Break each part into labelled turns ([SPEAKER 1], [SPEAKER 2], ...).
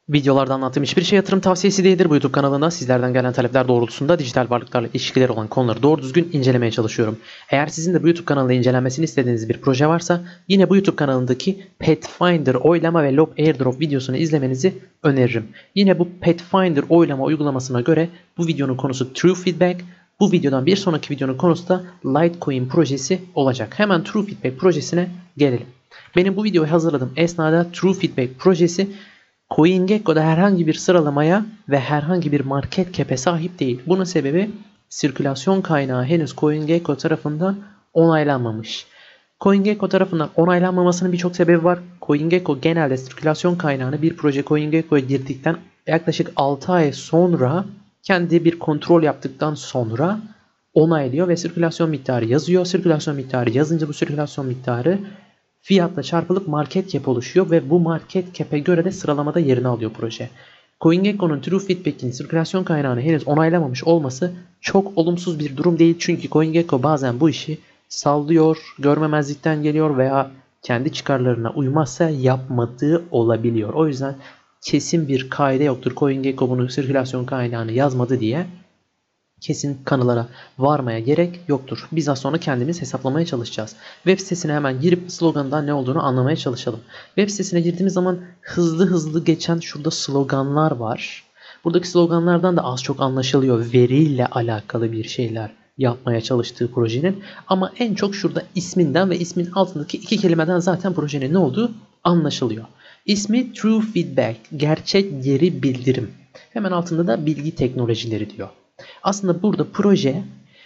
[SPEAKER 1] Videolarda anlattığım hiçbir şey yatırım tavsiyesi değildir. Bu YouTube kanalında sizlerden gelen talepler doğrultusunda dijital varlıklarla ilişkileri olan konuları doğru düzgün incelemeye çalışıyorum. Eğer sizin de bu YouTube kanalında incelenmesini istediğiniz bir proje varsa yine bu YouTube kanalındaki Pathfinder oylama ve Lob Airdrop videosunu izlemenizi öneririm. Yine bu Pathfinder oylama uygulamasına göre bu videonun konusu True Feedback. Bu videodan bir sonraki videonun konusu da Litecoin projesi olacak. Hemen True Feedback projesine gelelim. Benim bu videoyu hazırladığım esnada True Feedback projesi CoinGecko'da herhangi bir sıralamaya ve herhangi bir market cap'e sahip değil. Bunun sebebi sirkülasyon kaynağı henüz CoinGecko tarafından onaylanmamış. CoinGecko tarafından onaylanmamasının birçok sebebi var. CoinGecko genelde sirkülasyon kaynağını bir proje CoinGecko'ya girdikten yaklaşık 6 ay sonra kendi bir kontrol yaptıktan sonra onaylıyor ve sirkülasyon miktarı yazıyor. Sirkülasyon miktarı yazınca bu sirkülasyon miktarı fiyatla çarpılıp market cap oluşuyor ve bu market cap'e göre de sıralamada yerini alıyor proje. CoinGecko'nun True Feedback'in sirkülasyon kaynağını henüz onaylamamış olması çok olumsuz bir durum değil. Çünkü CoinGecko bazen bu işi sallıyor, görmemezlikten geliyor veya kendi çıkarlarına uymazsa yapmadığı olabiliyor. O yüzden kesin bir kaide yoktur. CoinGecko bunu sirkülasyon kaynağını yazmadı diye kesin kanılara varmaya gerek yoktur. Biz az sonra kendimiz hesaplamaya çalışacağız. Web sitesine hemen girip slogandan ne olduğunu anlamaya çalışalım. Web sitesine girdiğimiz zaman hızlı geçen şurada sloganlar var. Buradaki sloganlardan da az çok anlaşılıyor veriyle alakalı bir şeyler yapmaya çalıştığı projenin. Ama en çok şurada isminden ve ismin altındaki iki kelimeden zaten projenin ne olduğu anlaşılıyor. İsmi True Feedback, gerçek geri bildirim. Hemen altında da bilgi teknolojileri diyor. Aslında burada proje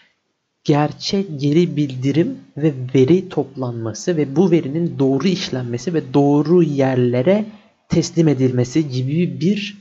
[SPEAKER 1] gerçek geri bildirim ve veri toplanması ve bu verinin doğru işlenmesi ve doğru yerlere teslim edilmesi gibi bir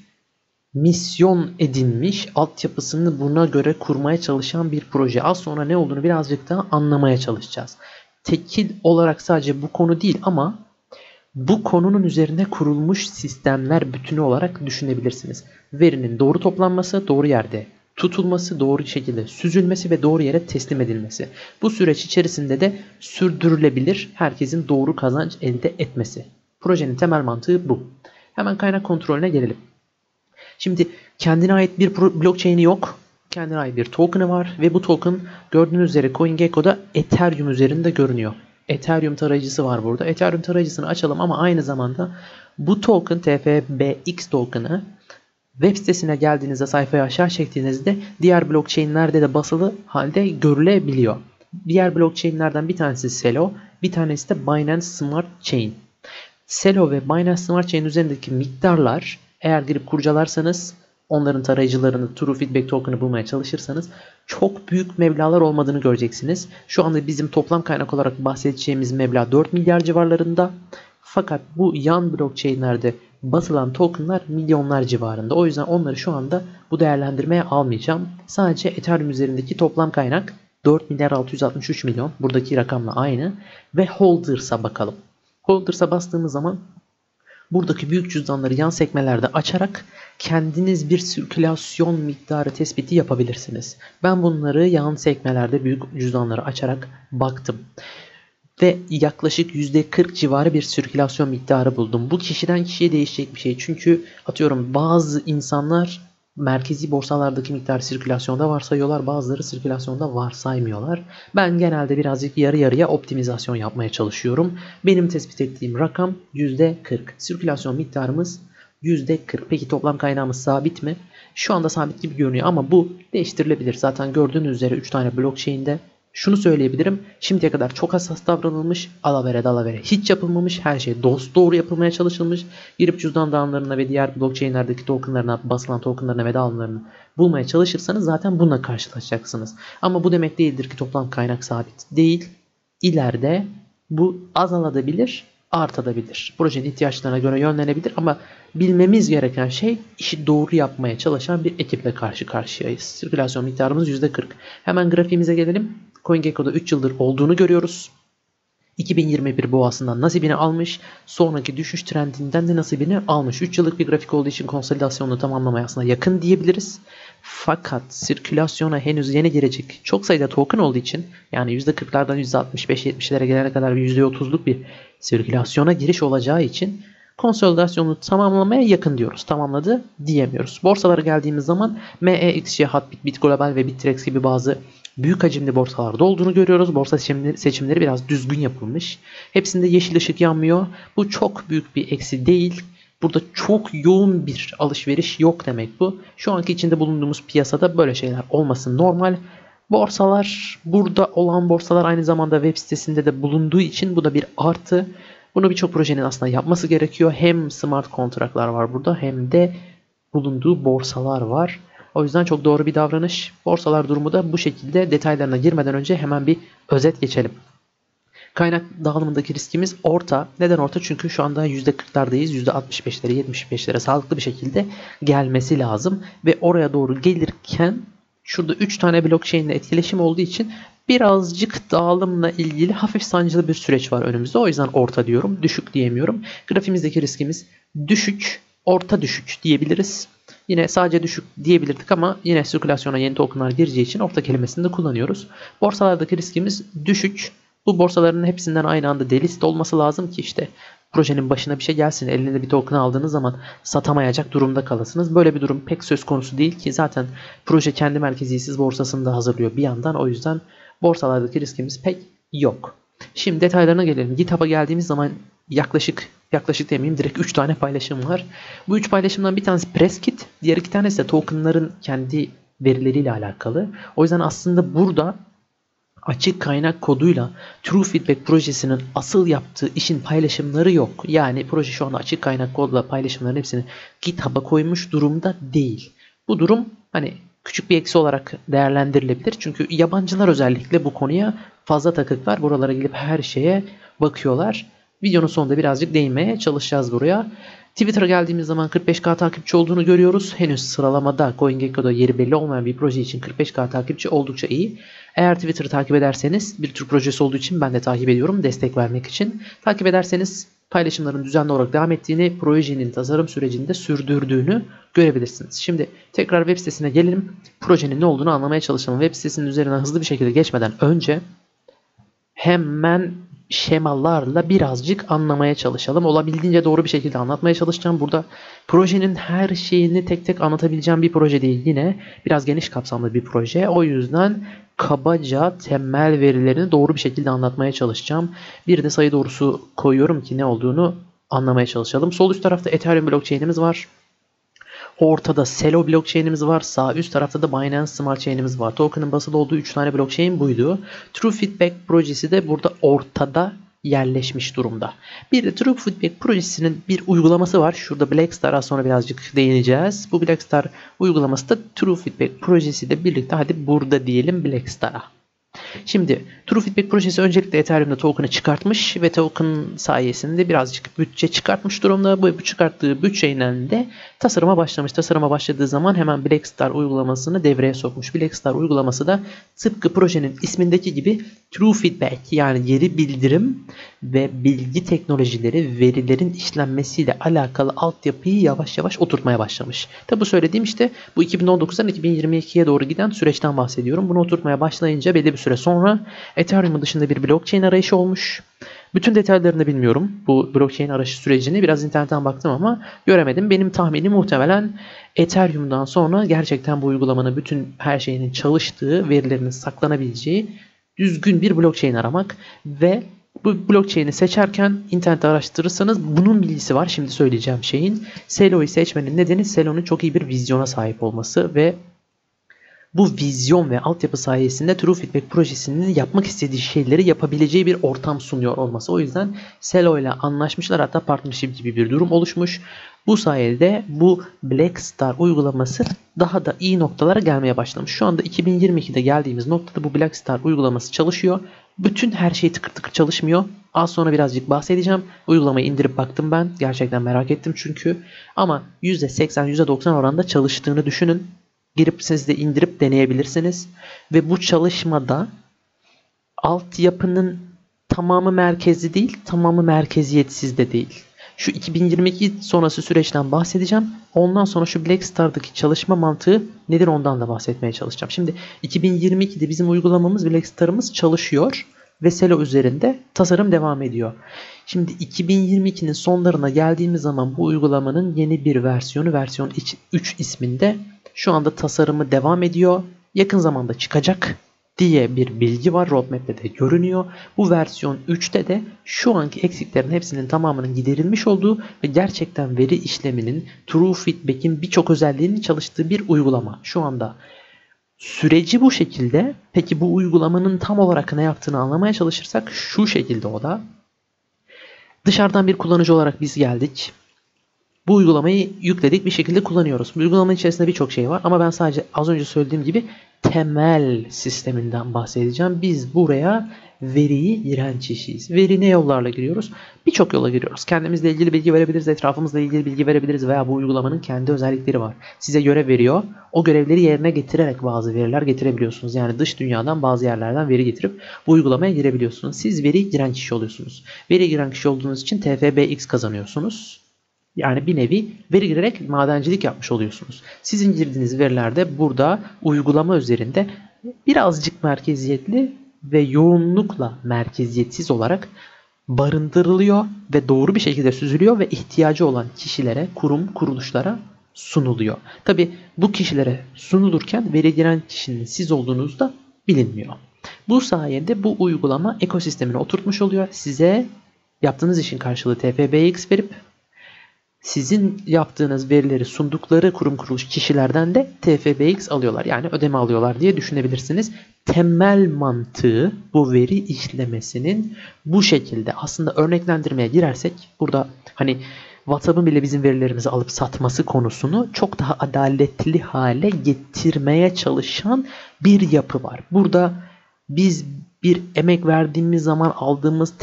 [SPEAKER 1] misyon edinmiş, altyapısını buna göre kurmaya çalışan bir proje. Az sonra ne olduğunu birazcık daha anlamaya çalışacağız. Tekil olarak sadece bu konu değil ama bu konunun üzerine kurulmuş sistemler bütünü olarak düşünebilirsiniz. Verinin doğru toplanması, doğru yerde tutulması, doğru şekilde süzülmesi ve doğru yere teslim edilmesi. Bu süreç içerisinde de sürdürülebilir, herkesin doğru kazanç elde etmesi. Projenin temel mantığı bu. Hemen kaynak kontrolüne gelelim. Şimdi kendine ait bir blockchain'i yok. Kendine ait bir token'ı var ve bu token gördüğünüz üzere CoinGecko'da Ethereum üzerinde görünüyor. Ethereum tarayıcısı var burada. Ethereum tarayıcısını açalım ama aynı zamanda bu token TFBX token'ı web sitesine geldiğinizde sayfayı aşağı çektiğinizde diğer blockchain'lerde de basılı halde görülebiliyor. Diğer blockchain'lerden bir tanesi Celo, bir tanesi de Binance Smart Chain. Celo ve Binance Smart Chain üzerindeki miktarlar eğer girip kurcalarsanız onların tarayıcılarını True Feedback token'ı bulmaya çalışırsanız çok büyük meblağlar olmadığını göreceksiniz. Şu anda bizim toplam kaynak olarak bahsedeceğimiz meblağ 4 milyar civarlarında. Fakat bu yan blockchain'lerde basılan tokenlar milyonlar civarında. O yüzden onları şu anda bu değerlendirmeye almayacağım. Sadece Ethereum üzerindeki toplam kaynak 4 milyar 663 milyon. Buradaki rakamla aynı. Ve Holders'a bakalım. Holders'a bastığımız zaman buradaki büyük cüzdanları yan sekmelerde açarak kendiniz bir sirkülasyon miktarı tespiti yapabilirsiniz. Ben bunları yan sekmelerde büyük cüzdanları açarak baktım. Ve yaklaşık %40 civarı bir sirkülasyon miktarı buldum. Bu kişiden kişiye değişecek bir şey. Çünkü atıyorum bazı insanlar merkezi borsalardaki miktarı sirkülasyonda varsayıyorlar. Bazıları sirkülasyonda varsaymıyorlar. Ben genelde birazcık yarı yarıya optimizasyon yapmaya çalışıyorum. Benim tespit ettiğim rakam %40. Sirkülasyon miktarımız %40. Peki toplam kaynağımız sabit mi? Şu anda sabit gibi görünüyor ama bu değiştirilebilir. Zaten gördüğünüz üzere 3 tane blockchain'de şunu söyleyebilirim. Şimdiye kadar çok hassas davranılmış. Alavere dalavere hiç yapılmamış. Her şey dosdoğru yapılmaya çalışılmış. Girip cüzdan dağımlarına ve diğer blockchain'lerdeki tokenlarına, basılan tokenlarına ve dağımlarını bulmaya çalışırsanız zaten bununla karşılaşacaksınız. Ama bu demek değildir ki toplam kaynak sabit değil. İleride bu azalabilir, artabilir. Projenin ihtiyaçlarına göre yönlenebilir ama bilmemiz gereken şey işi doğru yapmaya çalışan bir ekiple karşı karşıyayız. Sirkülasyon miktarımız %40. Hemen grafiğimize gelelim. CoinGecko'da 3 yıldır olduğunu görüyoruz. 2021 boğasından nasibini almış. Sonraki düşüş trendinden de nasibini almış. 3 yıllık bir grafik olduğu için konsolidasyonunu tamamlamaya aslında yakın diyebiliriz. Fakat sirkülasyona henüz yeni girecek çok sayıda token olduğu için yani %40'lardan %65-70'lere gelene kadar bir %30'luk bir sirkülasyona giriş olacağı için konsolidasyonu tamamlamaya yakın diyoruz. Tamamladı diyemiyoruz. Borsalara geldiğimiz zaman ME, XY, Hatbit, BitGlobal ve Bittrex gibi bazı büyük hacimli borsalarda olduğunu görüyoruz. Borsa seçimleri biraz düzgün yapılmış. Hepsinde yeşil ışık yanmıyor. Bu çok büyük bir eksi değil. Burada çok yoğun bir alışveriş yok demek bu. Şu anki içinde bulunduğumuz piyasada böyle şeyler olması normal. Borsalar, burada olan borsalar aynı zamanda web sitesinde de bulunduğu için bu da bir artı. Bunu birçok projenin aslında yapması gerekiyor. Hem smart kontratlar var burada hem de bulunduğu borsalar var. O yüzden çok doğru bir davranış. Borsalar durumu da bu şekilde. Detaylarına girmeden önce hemen bir özet geçelim. Kaynak dağılımındaki riskimiz orta. Neden orta? Çünkü şu anda %40'lardayız. %65'lere, %75'lere sağlıklı bir şekilde gelmesi lazım. Ve oraya doğru gelirken şurada 3 tane blockchain ile etkileşim olduğu için birazcık dağılımla ilgili hafif sancılı bir süreç var önümüzde. O yüzden orta diyorum. Düşük diyemiyorum. Grafimizdeki riskimiz düşük, orta düşük diyebiliriz. Yine sadece düşük diyebilirdik ama yine sirkülasyona yeni tokenlar gireceği için orta kelimesini de kullanıyoruz. Borsalardaki riskimiz düşük. Bu borsaların hepsinden aynı anda delist olması lazım ki işte projenin başına bir şey gelsin. Elinde bir token aldığınız zaman satamayacak durumda kalasınız. Böyle bir durum pek söz konusu değil ki zaten proje kendi merkeziyetsiz borsasını da hazırlıyor bir yandan. O yüzden borsalardaki riskimiz pek yok. Şimdi detaylarına gelelim. GitHub'a geldiğimiz zaman yaklaşık demeyeyim, direkt 3 tane paylaşım var. Bu 3 paylaşımdan bir tanesi Presskit, diğer 2 tanesi de tokenların kendi verileriyle alakalı. O yüzden aslında burada açık kaynak koduyla True Feedback projesinin asıl yaptığı işin paylaşımları yok. Yani proje şu anda açık kaynak kodla paylaşımların hepsini GitHub'a koymuş durumda değil. Bu durum hani küçük bir eksi olarak değerlendirilebilir. Çünkü yabancılar özellikle bu konuya fazla takıklar. Buralara gelip her şeye bakıyorlar. Videonun sonunda birazcık değinmeye çalışacağız buraya. Twitter'a geldiğimiz zaman 45K takipçi olduğunu görüyoruz. Henüz sıralamada CoinGecko'da yeri belli olmayan bir proje için 45K takipçi oldukça iyi. Eğer Twitter'ı takip ederseniz, bir Türk projesi olduğu için ben de takip ediyorum destek vermek için. Takip ederseniz paylaşımların düzenli olarak devam ettiğini, projenin tasarım sürecinde sürdürdüğünü görebilirsiniz. Şimdi tekrar web sitesine gelelim. Projenin ne olduğunu anlamaya çalışalım. Web sitesinin üzerinden hızlı bir şekilde geçmeden önce hemen şemalarla birazcık anlamaya çalışalım. Olabildiğince doğru bir şekilde anlatmaya çalışacağım. Burada projenin her şeyini tek tek anlatabileceğim bir proje değil. Yine biraz geniş kapsamlı bir proje. O yüzden kabaca temel verilerini doğru bir şekilde anlatmaya çalışacağım. Bir de sayı doğrusu koyuyorum ki ne olduğunu anlamaya çalışalım. Sol üst tarafta Ethereum blockchain'imiz var. Ortada Celo blockchain'imiz var. Sağ üst tarafta da Binance Smart Chain'imiz var. Token'ın basılı olduğu 3 tane blockchain buydu. True Feedback projesi de burada ortada yerleşmiş durumda. Bir de True Feedback projesinin bir uygulaması var. Şurada Blackstar, az sonra birazcık değineceğiz. Bu Blackstar uygulaması da True Feedback projesi de birlikte, hadi burada diyelim Blackstar'a. Şimdi True Feedback projesi öncelikle Ethereum'da token'ı çıkartmış ve token sayesinde birazcık bütçe çıkartmış durumda. Bu çıkarttığı bütçeyle de tasarıma başlamış. Tasarıma başladığı zaman hemen Blackstar uygulamasını devreye sokmuş. Blackstar uygulaması da tıpkı projenin ismindeki gibi True Feedback, yani geri bildirim ve bilgi teknolojileri, verilerin işlenmesiyle alakalı altyapıyı yavaş yavaş oturtmaya başlamış. Tabi bu söylediğim işte bu 2019'dan 2022'ye doğru giden süreçten bahsediyorum. Bunu oturtmaya başlayınca belli bir süre sonra Ethereum dışında bir blockchain arayışı olmuş. Bütün detaylarını bilmiyorum. Bu blockchain arayışı sürecini biraz internetten baktım ama göremedim. Benim tahminim muhtemelen Ethereum'dan sonra gerçekten bu uygulamanın bütün her şeyinin çalıştığı, verilerinin saklanabileceği düzgün bir blockchain aramak ve bu blockchain'i seçerken internette araştırırsanız bunun bilgisi var. Şimdi söyleyeceğim şeyin. Celo'yu seçmenin nedeni Celo'nun çok iyi bir vizyona sahip olması ve bu vizyon ve altyapı sayesinde True Feedback projesinin yapmak istediği şeyleri yapabileceği bir ortam sunuyor olması. O yüzden Celo ile anlaşmışlar, hatta partnership gibi bir durum oluşmuş. Bu sayede bu Blackstar uygulaması daha da iyi noktalara gelmeye başlamış. Şu anda 2022'de geldiğimiz noktada bu Blackstar uygulaması çalışıyor. Bütün her şey tıkır tıkır çalışmıyor. Az sonra birazcık bahsedeceğim. Uygulamayı indirip baktım ben. Gerçekten merak ettim çünkü. Ama %80, %90 oranında çalıştığını düşünün. Girip siz de indirip deneyebilirsiniz. Ve bu çalışmada altyapının tamamı merkezli değil, tamamı merkeziyetsiz de değil. Şu 2022 sonrası süreçten bahsedeceğim. Ondan sonra şu Blackstar'daki çalışma mantığı nedir ondan da bahsetmeye çalışacağım. Şimdi 2022'de bizim uygulamamız, Blackstar'ımız çalışıyor. ve Selo üzerinde tasarım devam ediyor. Şimdi 2022'nin sonlarına geldiğimiz zaman bu uygulamanın yeni bir versiyonu, versiyon 3 isminde şu anda tasarımı devam ediyor. Yakın zamanda çıkacak diye bir bilgi var. Roadmap'te de görünüyor. Bu versiyon 3'te de şu anki eksiklerin hepsinin tamamının giderilmiş olduğu ve gerçekten veri işleminin, True Feedback'in birçok özelliğinin çalıştığı bir uygulama. Şu anda süreci bu şekilde. Peki bu uygulamanın tam olarak ne yaptığını anlamaya çalışırsak şu şekilde o da. Dışarıdan bir kullanıcı olarak biz geldik. Bu uygulamayı yükledik, bir şekilde kullanıyoruz. Bu uygulamanın içerisinde birçok şey var ama ben sadece az önce söylediğim gibi temel sisteminden bahsedeceğim. Biz buraya veriyi giren kişiyiz. Veri ne yollarla giriyoruz? Birçok yola giriyoruz. Kendimizle ilgili bilgi verebiliriz, etrafımızla ilgili bilgi verebiliriz veya bu uygulamanın kendi özellikleri var. Size görev veriyor. O görevleri yerine getirerek bazı veriler getirebiliyorsunuz. Yani dış dünyadan bazı yerlerden veri getirip bu uygulamaya girebiliyorsunuz. Siz veri giren kişi oluyorsunuz. Veri giren kişi olduğunuz için TFBX kazanıyorsunuz. Yani bir nevi veri girerek madencilik yapmış oluyorsunuz. Sizin girdiğiniz veriler de burada uygulama üzerinde birazcık merkeziyetli ve yoğunlukla merkeziyetsiz olarak barındırılıyor ve doğru bir şekilde süzülüyor ve ihtiyacı olan kişilere, kurum, kuruluşlara sunuluyor. Tabi bu kişilere sunulurken veri giren kişinin siz olduğunuz da bilinmiyor. Bu sayede bu uygulama ekosistemine oturtmuş oluyor. Size yaptığınız işin karşılığı TFBX verip sizin yaptığınız verileri sundukları kurum kuruluş kişilerden de TFBX alıyorlar. Yani ödeme alıyorlar diye düşünebilirsiniz. Temel mantığı bu veri işlemesinin bu şekilde. Aslında örneklendirmeye girersek burada hani WhatsApp'ın bile bizim verilerimizi alıp satması konusunu çok daha adaletli hale getirmeye çalışan bir yapı var. Burada biz bir emek verdiğimiz zaman aldığımız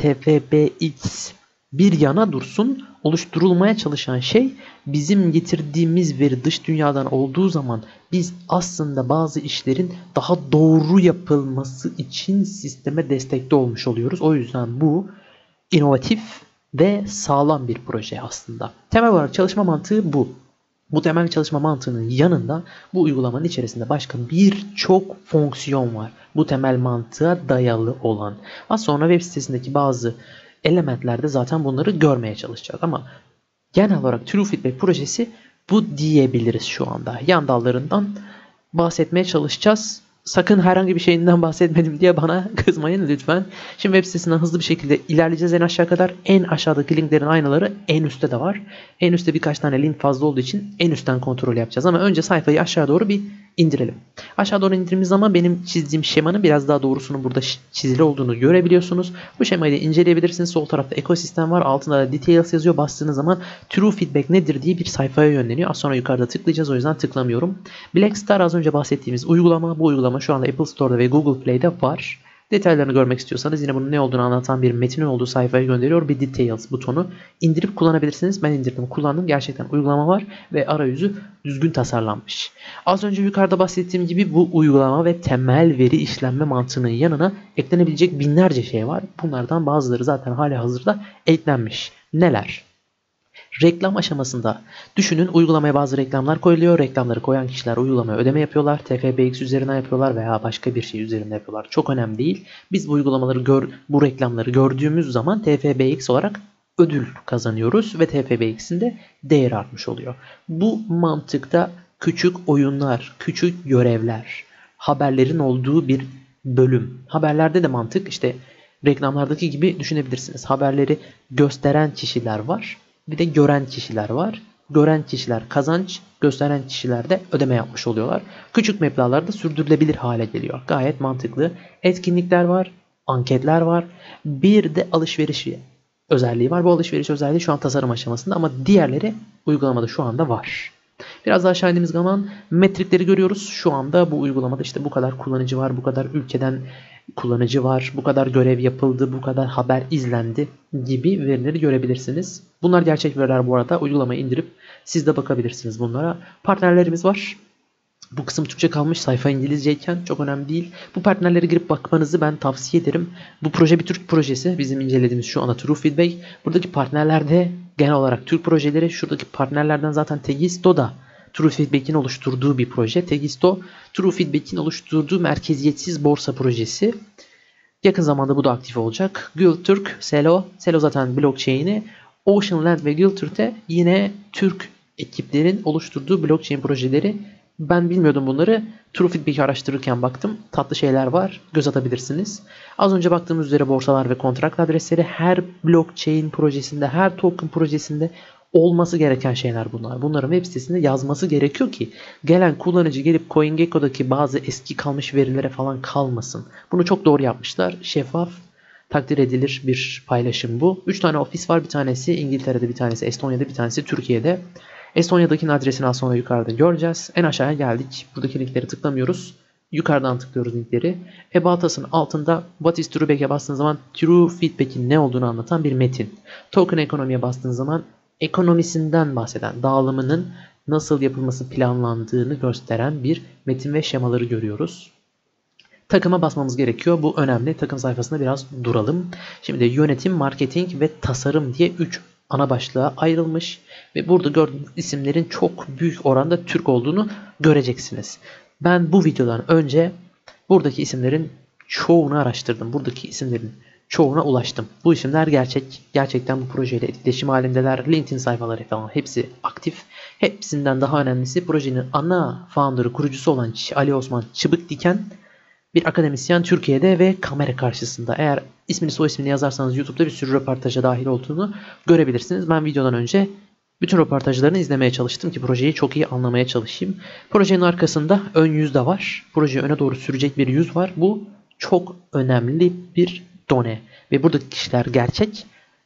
[SPEAKER 1] TFBX bir yana dursun, oluşturulmaya çalışan şey bizim getirdiğimiz veri dış dünyadan olduğu zaman biz aslında bazı işlerin daha doğru yapılması için sisteme destekli olmuş oluyoruz. O yüzden bu inovatif ve sağlam bir proje aslında. Temel olarak çalışma mantığı bu. Bu temel çalışma mantığının yanında bu uygulamanın içerisinde başka birçok fonksiyon var. Bu temel mantığa dayalı olan. Az sonra web sitesindeki bazı elementlerde zaten bunları görmeye çalışacağız. Ama genel olarak True Feedback projesi bu diyebiliriz şu anda. Yan dallarından bahsetmeye çalışacağız. Sakın herhangi bir şeyinden bahsetmedim diye bana kızmayın lütfen. Şimdi web sitesinden hızlı bir şekilde ilerleyeceğiz en aşağı kadar. En aşağıdaki linklerin aynaları en üstte de var. En üstte birkaç tane link fazla olduğu için en üstten kontrol yapacağız. Ama önce sayfayı aşağı doğru bir indirelim. Aşağı doğru indirdiğimiz zaman benim çizdiğim şemanın biraz daha doğrusunun burada çizili olduğunu görebiliyorsunuz. Bu şemayı da inceleyebilirsiniz. Sol tarafta ekosistem var. Altında da details yazıyor. Bastığınız zaman True Feedback nedir diye bir sayfaya yönleniyor. Az sonra yukarıda tıklayacağız. O yüzden tıklamıyorum. Blackstar az önce bahsettiğimiz uygulama. Bu uygulama şu anda Apple Store'da ve Google Play'de var. Detaylarını görmek istiyorsanız yine bunun ne olduğunu anlatan bir metnin olduğu sayfaya gönderiyor. Bir Details butonu. İndirip kullanabilirsiniz. Ben indirdim, kullandım. Gerçekten uygulama var ve arayüzü düzgün tasarlanmış. Az önce yukarıda bahsettiğim gibi bu uygulama ve temel veri işlenme mantığının yanına eklenebilecek binlerce şey var. Bunlardan bazıları zaten halihazırda eklenmiş. Neler? Reklam aşamasında düşünün, uygulamaya bazı reklamlar koyuluyor. Reklamları koyan kişiler uygulamaya ödeme yapıyorlar. TFBX üzerinden yapıyorlar veya başka bir şey üzerinde yapıyorlar. Çok önemli değil. Biz bu uygulamaları bu reklamları gördüğümüz zaman TFBX olarak ödül kazanıyoruz ve TFBX'in de değeri artmış oluyor. Bu mantıkta küçük oyunlar, küçük görevler, haberlerin olduğu bir bölüm. Haberlerde de mantık işte reklamlardaki gibi düşünebilirsiniz. Haberleri gösteren kişiler var. Bir de gören kişiler var. Gören kişiler kazanç, gösteren kişiler de ödeme yapmış oluyorlar. Küçük meblağlarda sürdürülebilir hale geliyor. Gayet mantıklı. Etkinlikler var, anketler var. Bir de alışveriş özelliği var. Bu alışveriş özelliği şu an tasarım aşamasında ama diğerleri uygulamada şu anda var. Biraz daha aşağı indiğimiz zaman metrikleri görüyoruz. Şu anda bu uygulamada işte bu kadar kullanıcı var, bu kadar ülkeden kullanıcı var, bu kadar görev yapıldı, bu kadar haber izlendi gibi verileri görebilirsiniz. Bunlar gerçek veriler bu arada. Uygulamayı indirip siz de bakabilirsiniz bunlara. Partnerlerimiz var. Bu kısım Türkçe kalmış, sayfa İngilizceyken çok önemli değil. Bu partnerlere girip bakmanızı ben tavsiye ederim. Bu proje bir Türk projesi. Bizim incelediğimiz şu anda True Feedback. Buradaki partnerler de genel olarak Türk projeleri. Şuradaki partnerlerden zaten Tegisto da True Feedback'in oluşturduğu bir proje. Tegisto, True Feedback'in oluşturduğu merkeziyetsiz borsa projesi. Yakın zamanda bu da aktif olacak. Gültürk, Selo, Selo zaten blockchain'i. Oceanland ve Gültürk'te yine Türk ekiplerin oluşturduğu blockchain projeleri. Ben bilmiyordum bunları. TrueFeedback'i araştırırken baktım. Tatlı şeyler var. Göz atabilirsiniz. Az önce baktığımız üzere borsalar ve kontrakt adresleri her blockchain projesinde, her token projesinde olması gereken şeyler bunlar. Bunların web sitesinde yazması gerekiyor ki gelen kullanıcı gelip CoinGecko'daki bazı eski kalmış verilere falan kalmasın. Bunu çok doğru yapmışlar. Şeffaf, takdir edilir bir paylaşım bu. 3 tane ofis var. Bir tanesi İngiltere'de, bir tanesi Estonya'da, bir tanesi Türkiye'de. Estonya'dakinin adresini az sonra yukarıda göreceğiz. En aşağıya geldik. Buradaki linkleri tıklamıyoruz. Yukarıdan tıklıyoruz linkleri. About Us'ın altında What is TrueFeedback'e bastığınız zaman TrueFeedback'in ne olduğunu anlatan bir metin. Token ekonomiye bastığınız zaman ekonomisinden bahseden, dağılımının nasıl yapılması planlandığını gösteren bir metin ve şemaları görüyoruz. Takıma basmamız gerekiyor. Bu önemli. Takım sayfasında biraz duralım. Şimdi yönetim, marketing ve tasarım diye 3 ana başlığa ayrılmış. Ve burada gördüğünüz isimlerin çok büyük oranda Türk olduğunu göreceksiniz. Ben bu videodan önce buradaki isimlerin çoğunu araştırdım. Buradaki isimlerin çoğuna ulaştım. Bu isimler gerçekten bu projeyle etkileşim halindeler. LinkedIn sayfaları falan hepsi aktif. Hepsinden daha önemlisi projenin ana founder'ı, kurucusu olan Ali Osman Çıbıkdiken bir akademisyen Türkiye'de ve kamera karşısında. Eğer ismini soy ismini yazarsanız YouTube'da bir sürü röportaja dahil olduğunu görebilirsiniz. Ben videodan önce bütün röportajlarını izlemeye çalıştım ki projeyi çok iyi anlamaya çalışayım. Projenin arkasında ön yüz de var. Projeyi öne doğru sürecek bir yüz var. Bu çok önemli bir done. Ve buradaki kişiler gerçek.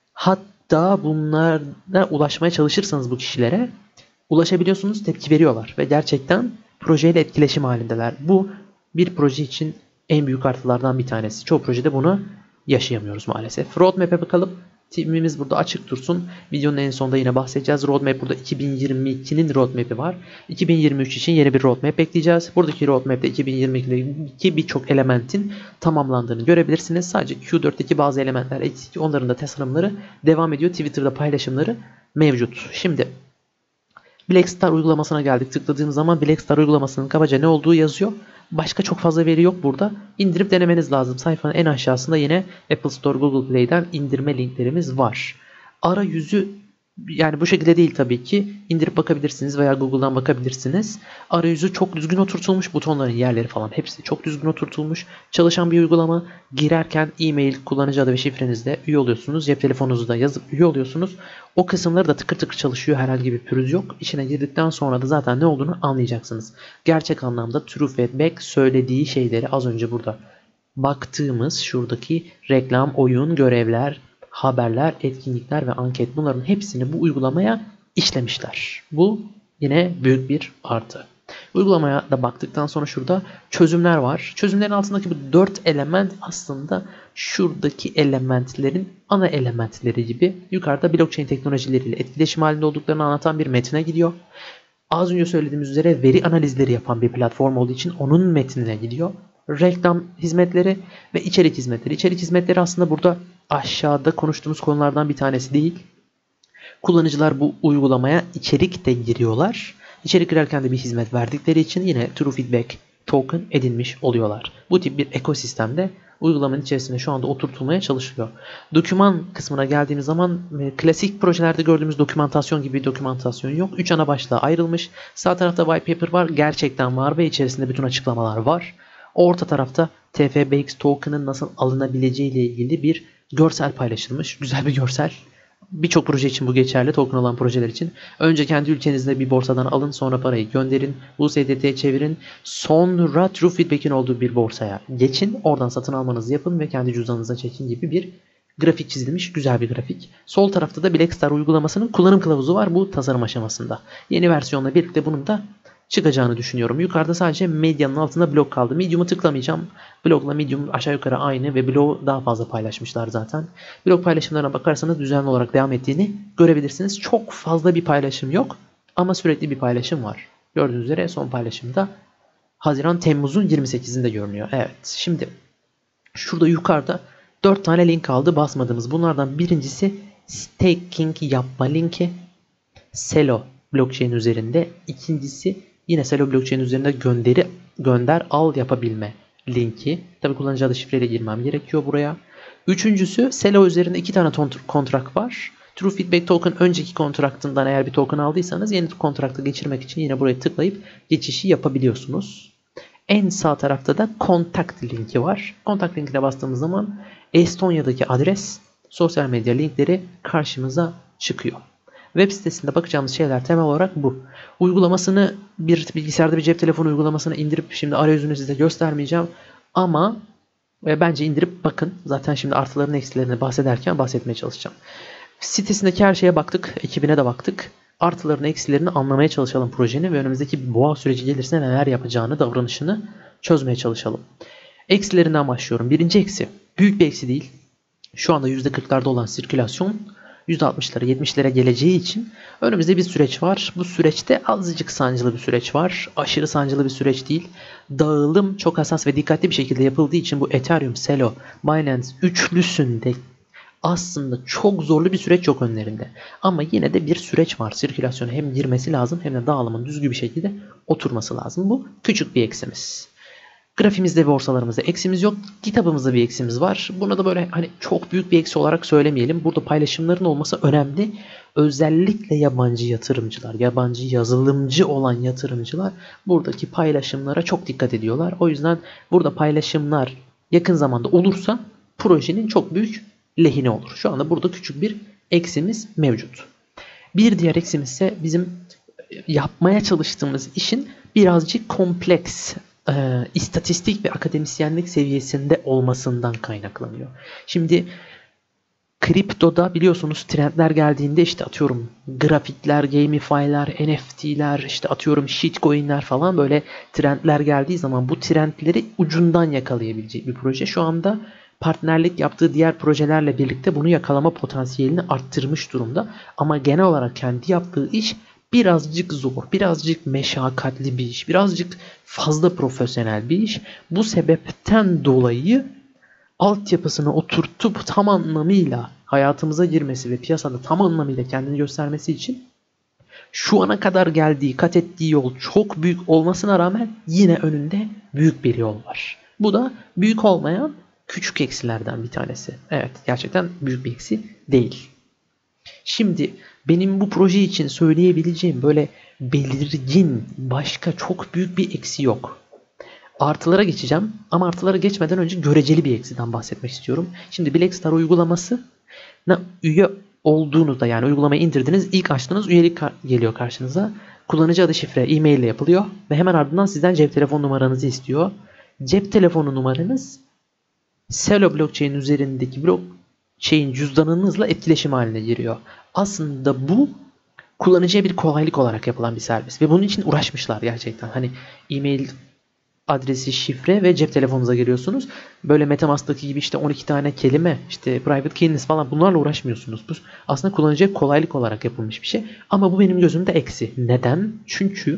[SPEAKER 1] Hatta bunlara ulaşmaya çalışırsanız bu kişilere ulaşabiliyorsunuz, tepki veriyorlar. Ve gerçekten projeyle etkileşim halindeler. Bu bir proje için en büyük artılardan bir tanesi. Çoğu projede bunu yaşayamıyoruz maalesef. Roadmap'e bakalım. Timimiz burada açık dursun. Videonun en sonunda yine bahsedeceğiz. Roadmap burada 2022'nin roadmap'i var. 2023 için yeni bir roadmap bekleyeceğiz. Buradaki roadmap'te 2022'deki birçok elementin tamamlandığını görebilirsiniz. Sadece Q4'teki bazı elementler eksik. Onların da tasarımları devam ediyor. Twitter'da paylaşımları mevcut. Şimdi Blackstar uygulamasına geldik. Tıkladığım zaman Blackstar uygulamasının kabaca ne olduğu yazıyor. Başka çok fazla veri yok burada. İndirip denemeniz lazım. Sayfanın en aşağısında yine Apple Store, Google Play'den indirme linklerimiz var. Arayüzü yani bu şekilde değil tabii ki. İndirip bakabilirsiniz veya Google'dan bakabilirsiniz. Arayüzü çok düzgün oturtulmuş. Butonların yerleri falan hepsi çok düzgün oturtulmuş. Çalışan bir uygulama. Girerken e-mail, kullanıcı adı ve şifrenizle üye oluyorsunuz. Cep telefonunuzu da yazıp üye oluyorsunuz. O kısımları da tıkır tıkır çalışıyor. Herhangi bir pürüz yok. İçine girdikten sonra da zaten ne olduğunu anlayacaksınız. Gerçek anlamda TrueFeedback söylediği şeyleri az önce burada baktığımız şuradaki reklam, oyun, görevler, haberler, etkinlikler ve anket bunların hepsini bu uygulamaya işlemişler. Bu yine büyük bir artı. Uygulamaya da baktıktan sonra şurada çözümler var. Çözümlerin altındaki bu 4 element aslında şuradaki elementlerin ana elementleri gibi yukarıda blockchain teknolojileriyle etkileşim halinde olduklarını anlatan bir metne gidiyor. Az önce söylediğimiz üzere veri analizleri yapan bir platform olduğu için onun metnine gidiyor. Reklam hizmetleri ve içerik hizmetleri. İçerik hizmetleri aslında burada aşağıda konuştuğumuz konulardan bir tanesi değil. Kullanıcılar bu uygulamaya içerik de giriyorlar. İçerik girerken de bir hizmet verdikleri için yine TrueFeedback token edinmiş oluyorlar. Bu tip bir ekosistemde uygulamanın içerisinde şu anda oturtulmaya çalışılıyor. Doküman kısmına geldiğimiz zaman klasik projelerde gördüğümüz dokümantasyon gibi bir dokümantasyon yok. 3 ana başlığa ayrılmış. Sağ tarafta white paper var. Gerçekten var ve içerisinde bütün açıklamalar var. Orta tarafta TFBX token'ın nasıl alınabileceği ile ilgili bir görsel paylaşılmış. Güzel bir görsel. Birçok proje için bu geçerli. Token olan projeler için. Önce kendi ülkenizde bir borsadan alın. Sonra parayı gönderin. USDT'ye çevirin. Sonra TrueFeedback'in olduğu bir borsaya geçin. Oradan satın almanızı yapın ve kendi cüzdanınıza çekin gibi bir grafik çizilmiş. Güzel bir grafik. Sol tarafta da Blackstar uygulamasının kullanım kılavuzu var bu tasarım aşamasında. Yeni versiyonla birlikte bunun da çıkacağını düşünüyorum. Yukarıda sadece medyanın altında blog kaldı. Medium'u tıklamayacağım. Blogla Medium aşağı yukarı aynı ve blog daha fazla paylaşmışlar zaten. Blog paylaşımlarına bakarsanız düzenli olarak devam ettiğini görebilirsiniz. Çok fazla bir paylaşım yok ama sürekli bir paylaşım var. Gördüğünüz üzere son paylaşımda Haziran-Temmuz'un 28'inde görünüyor. Evet, şimdi şurada yukarıda 4 tane link kaldı basmadığımız. Bunlardan birincisi staking yapma linki. Celo blockchain üzerinde. İkincisi yine Celo blockchain üzerinde gönder al yapabilme linki. Tabi kullanıcı adı şifreyle girmem gerekiyor buraya. Üçüncüsü Celo üzerinde 2 tane kontrak var. True Feedback Token önceki kontraktından eğer bir token aldıysanız yeni kontrakta geçirmek için yine buraya tıklayıp geçişi yapabiliyorsunuz. En sağ tarafta da Contact linki var. Contact linkine bastığımız zaman Estonya'daki adres, sosyal medya linkleri karşımıza çıkıyor. Web sitesinde bakacağımız şeyler temel olarak bu. Uygulamasını bir bilgisayarda bir cep telefonu uygulamasını indirip şimdi arayüzünü size göstermeyeceğim. Ama bence indirip bakın. Zaten şimdi artılarını eksilerini bahsederken bahsetmeye çalışacağım. Sitesindeki her şeye baktık. Ekibine de baktık. Artılarını eksilerini anlamaya çalışalım projenin ve önümüzdeki bir boğa süreci gelirse neler yapacağını, davranışını çözmeye çalışalım. Eksilerinden başlıyorum. Birinci eksi. Büyük bir eksi değil. Şu anda %40'larda olan sirkülasyon %60'lara 70'lere geleceği için önümüzde bir süreç var. Bu süreçte azıcık sancılı bir süreç var. Aşırı sancılı bir süreç değil. Dağılım çok hassas ve dikkatli bir şekilde yapıldığı için bu Ethereum, Celo, Binance üçlüsünde aslında çok zorlu bir süreç yok önlerinde. Ama yine de bir süreç var. Sirkülasyona hem girmesi lazım hem de dağılımın düzgün bir şekilde oturması lazım. Bu küçük bir eksimiz. Grafimizde ve borsalarımızda eksimiz yok. Kitabımızda bir eksimiz var. Buna da böyle hani çok büyük bir eksi olarak söylemeyelim. Burada paylaşımların olması önemli. Özellikle yabancı yatırımcılar, yabancı yazılımcı olan yatırımcılar buradaki paylaşımlara çok dikkat ediyorlar. O yüzden burada paylaşımlar yakın zamanda olursa projenin çok büyük lehine olur. Şu anda burada küçük bir eksimiz mevcut. Bir diğer eksimiz ise bizim yapmaya çalıştığımız işin birazcık kompleks, istatistik ve akademisyenlik seviyesinde olmasından kaynaklanıyor. Şimdi kriptoda biliyorsunuz trendler geldiğinde işte atıyorum grafikler, gamify'ler, NFT'ler, işte atıyorum shitcoin'ler falan böyle trendler geldiği zaman bu trendleri ucundan yakalayabilecek bir proje. Şu anda partnerlik yaptığı diğer projelerle birlikte bunu yakalama potansiyelini arttırmış durumda. Ama genel olarak kendi yaptığı iş birazcık zor, birazcık meşakkatli bir iş, birazcık fazla profesyonel bir iş. Bu sebepten dolayı altyapısını oturtup tam anlamıyla hayatımıza girmesi ve piyasada tam anlamıyla kendini göstermesi için şu ana kadar geldiği, kat ettiği yol çok büyük olmasına rağmen yine önünde büyük bir yol var. Bu da büyük olmayan küçük eksilerden bir tanesi. Evet, gerçekten büyük bir eksi değil. Şimdi benim bu proje için söyleyebileceğim böyle belirgin başka çok büyük bir eksi yok. Artılara geçeceğim ama artılara geçmeden önce göreceli bir eksiden bahsetmek istiyorum. Şimdi Blackstar uygulaması üye olduğunuzda yani uygulamayı indirdiniz, ilk açtığınız üyelik geliyor karşınıza. Kullanıcı adı şifre e-mail ile yapılıyor ve hemen ardından sizden cep telefon numaranızı istiyor. Cep telefonu numaranız Celo blockchain üzerindeki blockchain cüzdanınızla etkileşim haline giriyor. Aslında bu kullanıcıya bir kolaylık olarak yapılan bir servis ve bunun için uğraşmışlar gerçekten. Hani e-mail adresi, şifre ve cep telefonunuza giriyorsunuz. Böyle MetaMask'taki gibi işte 12 tane kelime, işte private key'iniz falan bunlarla uğraşmıyorsunuz. Bu aslında kullanıcıya kolaylık olarak yapılmış bir şey. Ama bu benim gözümde eksi. Neden? Çünkü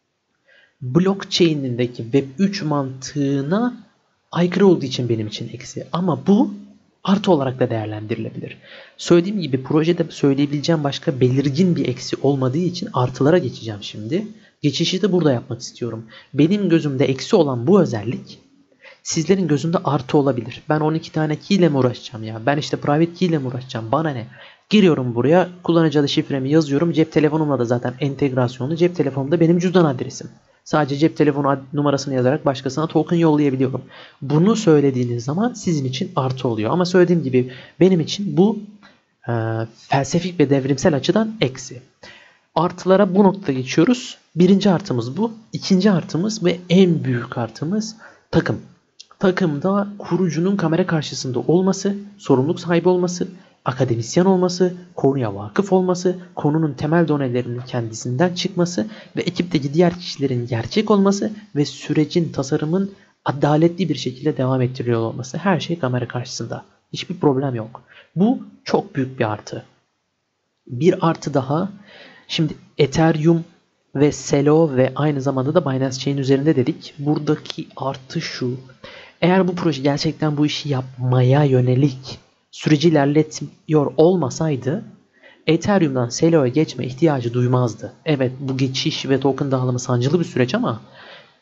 [SPEAKER 1] blockchain'indeki Web3 mantığına aykırı olduğu için benim için eksi. Ama bu artı olarak da değerlendirilebilir. Söylediğim gibi projede söyleyebileceğim başka belirgin bir eksi olmadığı için artılara geçeceğim şimdi. Geçişi de burada yapmak istiyorum. Benim gözümde eksi olan bu özellik sizlerin gözünde artı olabilir. Ben 12 tane key ile mi uğraşacağım ya? Ben işte private key ile mi uğraşacağım? Bana ne? Giriyorum buraya, kullanıcı adı şifremi yazıyorum. Cep telefonumla da zaten entegrasyonlu. Cep telefonumda benim cüzdan adresim. Sadece cep telefonu numarasını yazarak başkasına token yollayabiliyorum. Bunu söylediğiniz zaman sizin için artı oluyor. Ama söylediğim gibi benim için bu felsefik ve devrimsel açıdan eksi. Artılara bu noktada geçiyoruz. Birinci artımız bu. İkinci artımız ve en büyük artımız takım. Takımda kurucunun kamera karşısında olması, sorumluluk sahibi olması, akademisyen olması, konuya vakıf olması, konunun temel donelerinin kendisinden çıkması ve ekipteki diğer kişilerin gerçek olması ve sürecin, tasarımın adaletli bir şekilde devam ettiriliyor olması. Her şey kamera karşısında. Hiçbir problem yok. Bu çok büyük bir artı. Bir artı daha. Şimdi Ethereum ve Celo ve aynı zamanda da Binance Chain üzerinde dedik. Buradaki artı şu. Eğer bu proje gerçekten bu işi yapmaya yönelik süreci ilerletmiyor olmasaydı Ethereum'dan Celo'ya geçme ihtiyacı duymazdı. Evet, bu geçiş ve token dağılımı sancılı bir süreç ama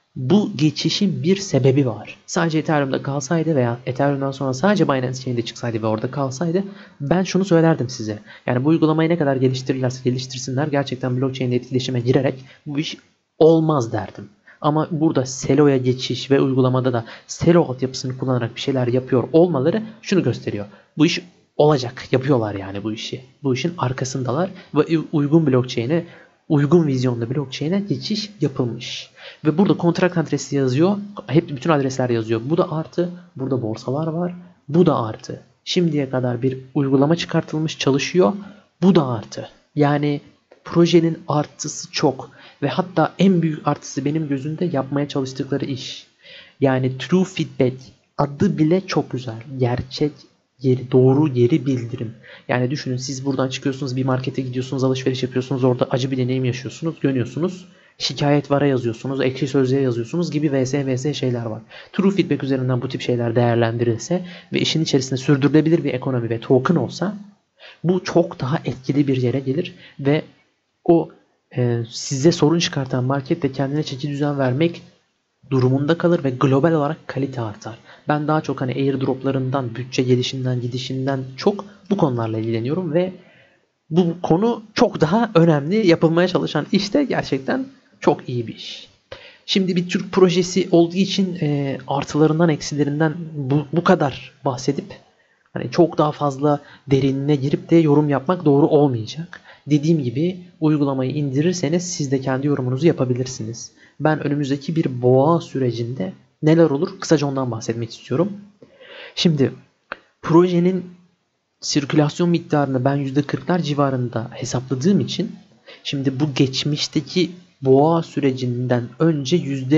[SPEAKER 1] Bu geçişin bir sebebi var. Sadece Ethereum'da kalsaydı veya Ethereum'dan sonra sadece Binance Chain'de çıksaydı ve orada kalsaydı ben şunu söylerdim size. Yani bu uygulamayı ne kadar geliştirirlerse geliştirsinler gerçekten blockchain'de etkileşime girerek bu iş olmaz derdim. Ama burada Celo'ya geçiş ve uygulamada da Celo altyapısını kullanarak bir şeyler yapıyor olmaları şunu gösteriyor. Bu iş olacak. Yapıyorlar yani bu işi. Bu işin arkasındalar ve uygun blockchain'e, uygun vizyonda blockchain'e geçiş yapılmış. Ve burada kontrat adresi yazıyor. Hep bütün adresler yazıyor. Bu da artı. Burada borsalar var. Bu da artı. Şimdiye kadar bir uygulama çıkartılmış, çalışıyor. Bu da artı. Yani projenin artısı çok. Ve hatta en büyük artısı benim gözümde yapmaya çalıştıkları iş. Yani True Feedback adı bile çok güzel. Gerçek yeri, doğru yeri bildirim. Yani düşünün, siz buradan çıkıyorsunuz, bir markete gidiyorsunuz, alışveriş yapıyorsunuz, orada acı bir deneyim yaşıyorsunuz, görüyorsunuz. Şikayet vara yazıyorsunuz, ekşi sözlüğe yazıyorsunuz gibi vs şeyler var. True Feedback üzerinden bu tip şeyler değerlendirilse ve işin içerisinde sürdürülebilir bir ekonomi ve token olsa bu çok daha etkili bir yere gelir ve o size sorun çıkartan market de kendine çeki düzen vermek durumunda kalır ve global olarak kalite artar. Ben daha çok hani airdroplarından, bütçe gelişinden, gidişinden çok bu konularla ilgileniyorum ve bu konu çok daha önemli. Yapılmaya çalışan iş de gerçekten çok iyi bir iş. Şimdi bir Türk projesi olduğu için artılarından, eksilerinden bu kadar bahsedip hani çok daha fazla derinine girip de yorum yapmak doğru olmayacak. Dediğim gibi uygulamayı indirirseniz siz de kendi yorumunuzu yapabilirsiniz. Ben önümüzdeki bir boğa sürecinde neler olur kısaca ondan bahsetmek istiyorum. Şimdi projenin sirkülasyon miktarını ben %40'lar civarında hesapladığım için şimdi bu geçmişteki boğa sürecinden önce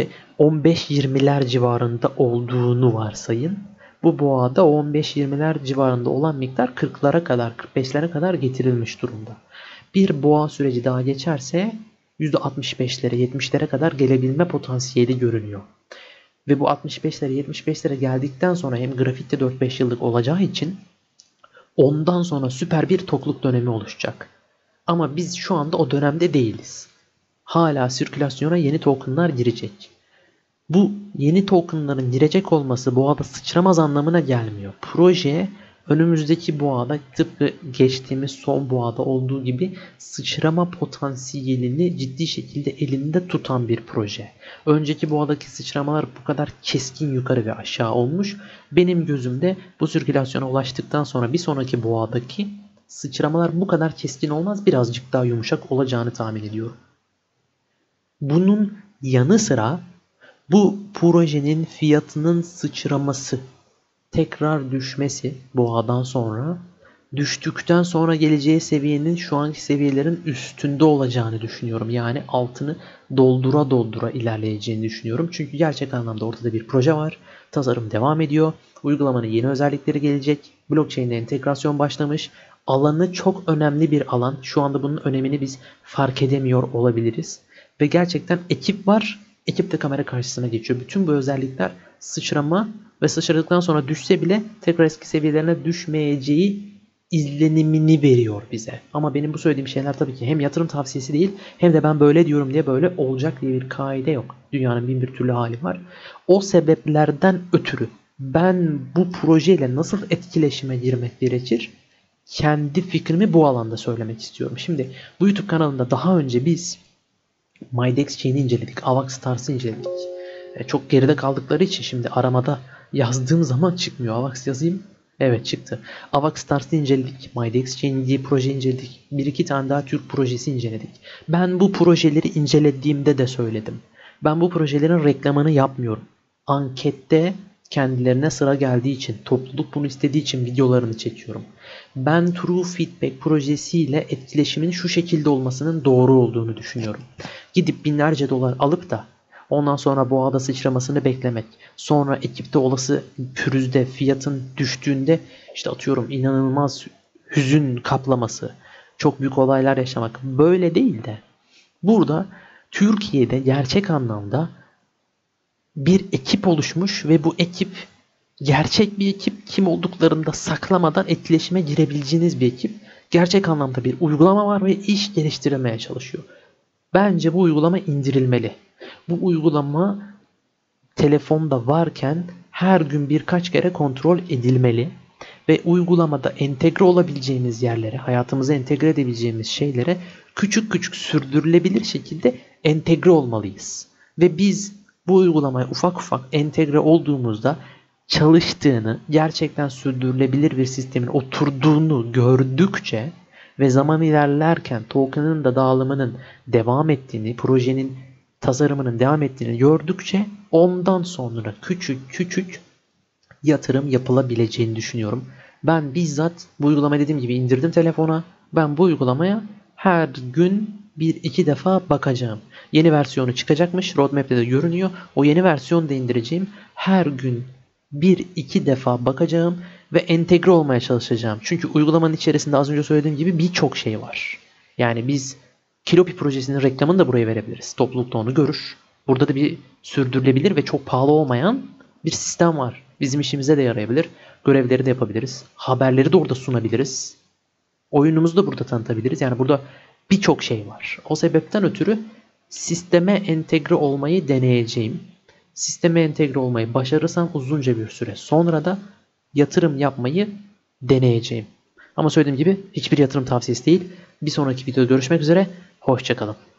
[SPEAKER 1] %15-20'ler civarında olduğunu varsayın. Bu boğada 15-20'ler civarında olan miktar 40'lara kadar, 45'lere kadar getirilmiş durumda. Bir boğa süreci daha geçerse %65'lere, 70'lere kadar gelebilme potansiyeli görünüyor. Ve bu 65'lere, 75'lere geldikten sonra hem grafikte 4-5 yıllık olacağı için ondan sonra süper bir tokluk dönemi oluşacak. Ama biz şu anda o dönemde değiliz. Hala sirkülasyona yeni tokenlar girecek. Bu yeni tokenların girecek olması boğada sıçramaz anlamına gelmiyor. Proje önümüzdeki boğada tıpkı geçtiğimiz son boğada olduğu gibi sıçrama potansiyelini ciddi şekilde elinde tutan bir proje. Önceki boğadaki sıçramalar bu kadar keskin yukarı ve aşağı olmuş. Benim gözümde bu sirkülasyona ulaştıktan sonra bir sonraki boğadaki sıçramalar bu kadar keskin olmaz, birazcık daha yumuşak olacağını tahmin ediyorum. Bunun yanı sıra bu projenin fiyatının sıçraması, tekrar düşmesi boğadan sonra, düştükten sonra geleceği seviyenin şu anki seviyelerin üstünde olacağını düşünüyorum. Yani altını doldura doldura ilerleyeceğini düşünüyorum. Çünkü gerçek anlamda ortada bir proje var. Tasarım devam ediyor. Uygulamanın yeni özellikleri gelecek. Blockchain ile entegrasyon başlamış. Alanı çok önemli bir alan. Şu anda bunun önemini biz fark edemiyor olabiliriz. Ve gerçekten ekip var. Ekip de kamera karşısına geçiyor. Bütün bu özellikler sıçrama ve sıçradıktan sonra düşse bile tekrar eski seviyelerine düşmeyeceği izlenimini veriyor bize. Ama benim bu söylediğim şeyler tabii ki hem yatırım tavsiyesi değil, hem de ben böyle diyorum diye böyle olacak diye bir kaide yok. Dünyanın bin bir türlü hali var. O sebeplerden ötürü ben bu projeyle nasıl etkileşime girmek gerekir, kendi fikrimi bu alanda söylemek istiyorum. Şimdi bu YouTube kanalında daha önce biz MyDex Chain'i inceledik. Avax Stars'ı inceledik. Çok geride kaldıkları için şimdi aramada yazdığım zaman çıkmıyor. Avax yazayım. Evet, çıktı. Avax Stars'ı inceledik. MyDex Chain diye proje inceledik. Bir iki tane daha Türk projesi inceledik. Ben bu projeleri incelediğimde de söyledim. Ben bu projelerin reklamını yapmıyorum. Ankette kendilerine sıra geldiği için, topluluk bunu istediği için videolarını çekiyorum. Ben True Feedback projesiyle etkileşimin şu şekilde olmasının doğru olduğunu düşünüyorum. Gidip binlerce dolar alıp da ondan sonra boğada sıçramasını beklemek, sonra ekipte olası pürüzde fiyatın düştüğünde işte atıyorum inanılmaz hüzün kaplaması, çok büyük olaylar yaşamak, böyle değil de burada Türkiye'de gerçek anlamda bir ekip oluşmuş ve bu ekip gerçek bir ekip, kim olduklarını da saklamadan etkileşime girebileceğiniz bir ekip. Gerçek anlamda bir uygulama var ve iş geliştirmeye çalışıyor. Bence bu uygulama indirilmeli. Bu uygulama telefonda varken her gün birkaç kere kontrol edilmeli ve uygulamada entegre olabileceğimiz yerlere, hayatımıza entegre edebileceğimiz şeylere küçük küçük sürdürülebilir şekilde entegre olmalıyız. Ve biz bu uygulamaya ufak ufak entegre olduğumuzda çalıştığını, gerçekten sürdürülebilir bir sistemin oturduğunu gördükçe ve zaman ilerlerken token'ın da dağılımının devam ettiğini, projenin tasarımının devam ettiğini gördükçe ondan sonra küçük küçük yatırım yapılabileceğini düşünüyorum. Ben bizzat bu uygulamayı dediğim gibi indirdim telefona. Ben bu uygulamaya her gün bir iki defa bakacağım. Yeni versiyonu çıkacakmış. Roadmap'te de görünüyor. O yeni versiyonu da indireceğim. Her gün bir iki defa bakacağım ve entegre olmaya çalışacağım. Çünkü uygulamanın içerisinde az önce söylediğim gibi birçok şey var. Yani biz Kilopi projesinin reklamını da buraya verebiliriz. Topluluk da onu görür. Burada da bir sürdürülebilir ve çok pahalı olmayan bir sistem var. Bizim işimize de yarayabilir. Görevleri de yapabiliriz. Haberleri de orada sunabiliriz. Oyunumuzu da burada tanıtabiliriz. Yani burada birçok şey var. O sebepten ötürü sisteme entegre olmayı deneyeceğim. Sisteme entegre olmayı başarırsam uzunca bir süre sonra da yatırım yapmayı deneyeceğim. Ama söylediğim gibi hiçbir yatırım tavsiyesi değil. Bir sonraki videoda görüşmek üzere. Hoşça kalın.